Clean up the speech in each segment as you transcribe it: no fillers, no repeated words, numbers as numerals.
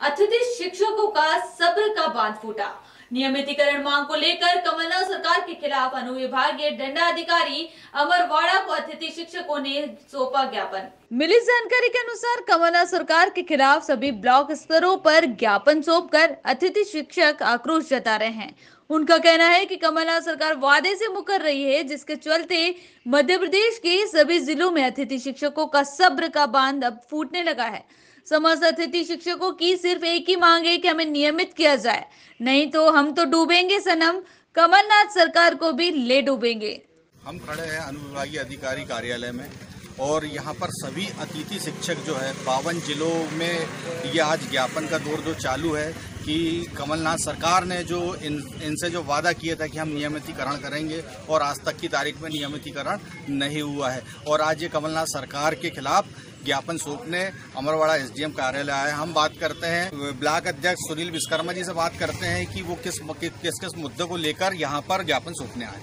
अतिथि शिक्षकों का सब्र का बांध फूटा। नियमितीकरण मांग को लेकर कमलनाथ सरकार के खिलाफ अनुविभागीय दंडाधिकारी अमरवाड़ा को अतिथि शिक्षकों ने सौंपा ज्ञापन। मिली जानकारी के अनुसार कमलनाथ सरकार के खिलाफ सभी ब्लॉक स्तरों पर ज्ञापन सौंपकर अतिथि शिक्षक आक्रोश जता रहे हैं। उनका कहना है कि कमलनाथ सरकार वादे से मुकर रही है, जिसके चलते मध्य प्रदेश के सभी जिलों में अतिथि शिक्षकों का सब्र का बांध अब फूटने लगा है। समस्त अतिथि शिक्षकों की सिर्फ एक ही मांग है कि हमें नियमित किया जाए, नहीं तो हम तो डूबेंगे सनम, कमलनाथ सरकार को भी ले डूबेंगे। हम खड़े हैं अनुविभागीय अधिकारी कार्यालय में और यहाँ पर सभी अतिथि शिक्षक जो है 52 जिलों में ये आज ज्ञापन का दौर जो चालू है कि कमलनाथ सरकार ने जो इनसे जो वादा किया था कि हम नियमितीकरण करेंगे और आज तक की तारीख में नियमितीकरण नहीं हुआ है। और आज ये कमलनाथ सरकार के खिलाफ ज्ञापन सौंपने अमरवाड़ा एसडीएम कार्यालय आए। हम बात करते हैं ब्लॉक अध्यक्ष सुनील विश्वकर्मा जी से बात करते हैं कि वो किस मुद्दे को लेकर यहाँ पर ज्ञापन सौंपने आए।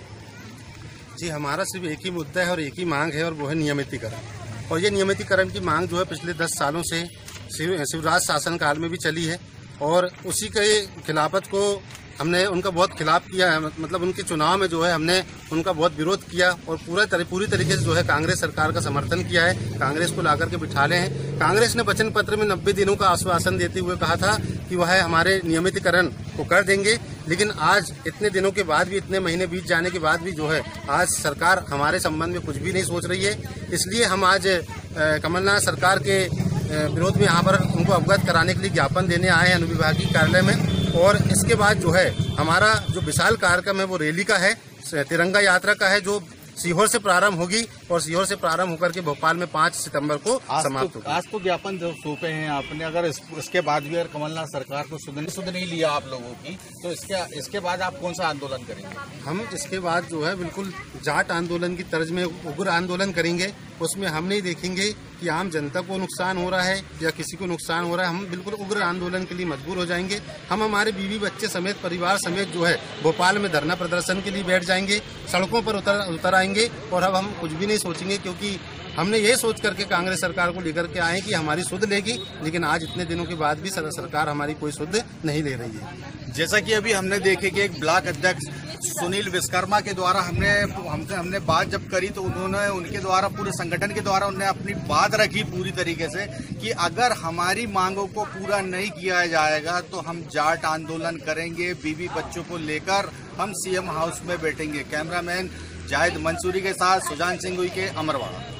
जी, हमारा सिर्फ एक ही मुद्दा है और एक ही मांग है और वो है नियमितीकरण। और ये नियमितीकरण की मांग जो है पिछले 10 सालों से शिवराज शासन काल में भी चली है और उसी के खिलाफत को हमने उनका बहुत खिलाफ किया है। मतलब उनके चुनाव में जो है हमने उनका बहुत विरोध किया और पूरी तरीके से जो है कांग्रेस सरकार का समर्थन किया है। कांग्रेस को लाकर के बिठाले हैं। कांग्रेस ने वचन पत्र में 90 दिनों का आश्वासन देते हुए कहा था कि वह हमारे नियमितीकरण को कर देंगे, लेकिन आज इतने दिनों के बाद भी, इतने महीने बीत जाने के बाद भी जो है आज सरकार हमारे संबंध में कुछ भी नहीं सोच रही है। इसलिए हम आज कमलनाथ सरकार के विरोध में यहाँ पर उनको अवगत कराने के लिए ज्ञापन देने आए हैं अनुविभागीय कार्यालय में। और इसके बाद जो है हमारा जो विशाल कार्यक्रम है वो रैली का है, तिरंगा यात्रा का है, जो सीहोर से प्रारंभ होगी और सीहोर से प्रारंभ होकर के भोपाल में 5 सितंबर को समाप्त होगी। आज तो ज्ञापन जो सौंपे हैं आपने, अगर इसके बाद भी अगर कमलनाथ सरकार को सुध नहीं लिया आप लोगों की, तो इसके बाद आप कौन सा आंदोलन करेंगे? हम इसके बाद जो है बिल्कुल जाट आंदोलन की तर्ज में उग्र आंदोलन करेंगे। उसमें हम नहीं देखेंगे कि आम जनता को नुकसान हो रहा है या किसी को नुकसान हो रहा है। हम बिल्कुल उग्र आंदोलन के लिए मजबूर हो जाएंगे। हम हमारे बीवी बच्चे समेत, परिवार समेत जो है भोपाल में धरना प्रदर्शन के लिए बैठ जाएंगे, सड़कों पर उतर आएंगे। और अब हम कुछ भी नहीं सोचेंगे, क्योंकि हमने ये सोच करके कांग्रेस सरकार को लेकर के आए कि हमारी सुध लेगी, लेकिन आज इतने दिनों के बाद भी सरकार हमारी कोई सुध नहीं ले रही है। जैसा कि अभी हमने देखे कि एक ब्लॉक अध्यक्ष सुनील विश्वकर्मा के द्वारा हमने बात जब करी तो उन्होंने उनके द्वारा पूरे संगठन के द्वारा उन्होंने अपनी बात रखी पूरी तरीके से कि अगर हमारी मांगों को पूरा नहीं किया जाएगा तो हम जाट आंदोलन करेंगे, बीवी बच्चों को लेकर हम सीएम हाउस में बैठेंगे। कैमरामैन जाहिद मंसूरी के साथ सुजान सिंह के अमरवाड़ा।